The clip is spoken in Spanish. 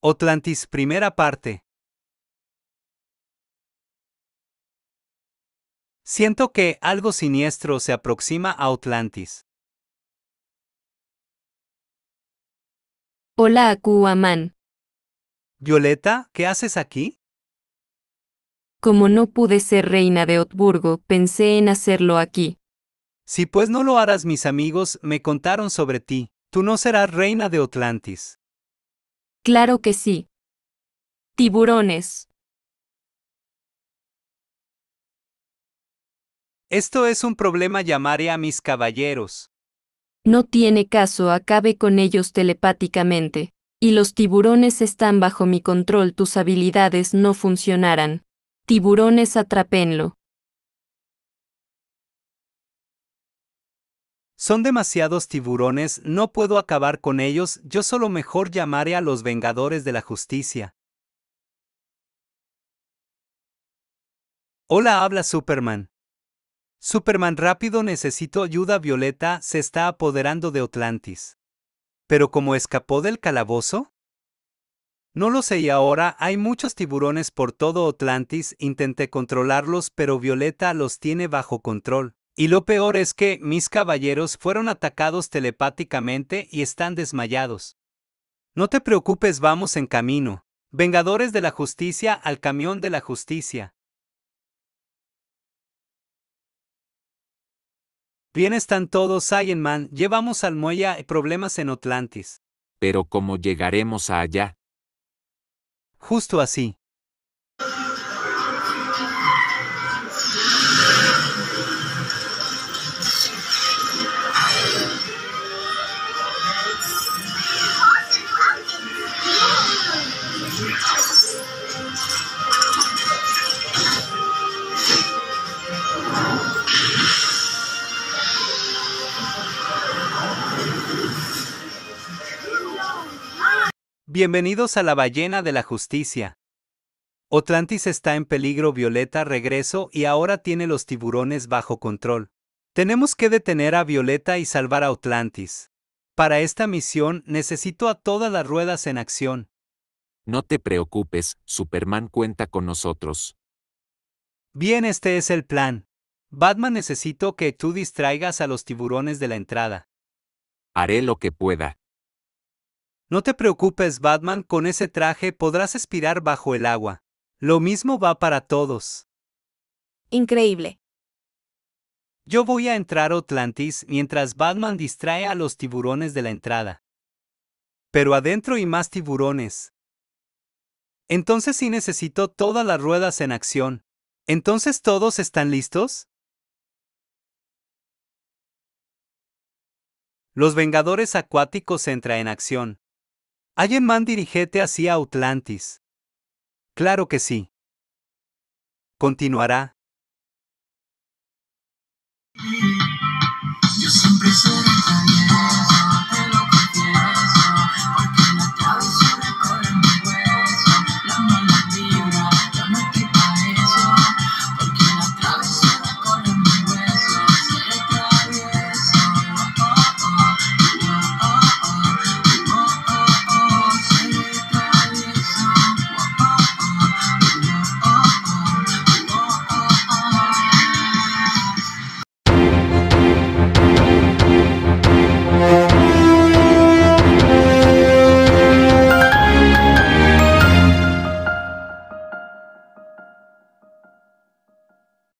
Atlantis, primera parte. Siento que algo siniestro se aproxima a Atlantis. Hola Aquaman. Violeta, ¿qué haces aquí? Como no pude ser reina de Otburgo, pensé en hacerlo aquí. Si pues no lo harás, mis amigos me contaron sobre ti. Tú no serás reina de Atlantis. Claro que sí. Tiburones. Esto es un problema, llamaré a mis caballeros. No tiene caso, acabe con ellos telepáticamente. Y los tiburones están bajo mi control, tus habilidades no funcionarán. Tiburones, atrápenlo. Son demasiados tiburones, no puedo acabar con ellos, yo solo mejor llamaré a los Vengadores de la Justicia. Hola, habla Superman. Superman, rápido, necesito ayuda. Violeta se está apoderando de Atlantis. ¿Pero cómo escapó del calabozo? No lo sé, y ahora hay muchos tiburones por todo Atlantis. Intenté controlarlos, pero Violeta los tiene bajo control. Y lo peor es que mis caballeros fueron atacados telepáticamente y están desmayados. No te preocupes, vamos en camino. Vengadores de la Justicia, al camión de la justicia. Bien, están todos. Iron Man, llevamos al muelle. Hay problemas en Atlantis. Pero ¿cómo llegaremos a allá? Justo así. Bienvenidos a la ballena de la justicia. Atlantis está en peligro. Violeta regresó y ahora tiene los tiburones bajo control. Tenemos que detener a Violeta y salvar a Atlantis. Para esta misión necesito a todas las ruedas en acción. No te preocupes, Superman cuenta con nosotros. Bien, este es el plan. Batman, necesito que tú distraigas a los tiburones de la entrada. Haré lo que pueda. No te preocupes, Batman, con ese traje podrás respirar bajo el agua. Lo mismo va para todos. Increíble. Yo voy a entrar a Atlantis mientras Batman distrae a los tiburones de la entrada. Pero adentro hay más tiburones. Entonces sí necesito todas las ruedas en acción. ¿Entonces todos están listos? Los Vengadores Acuáticos entra en acción. Iron Man, dirígete hacia Atlantis. Claro que sí. Continuará.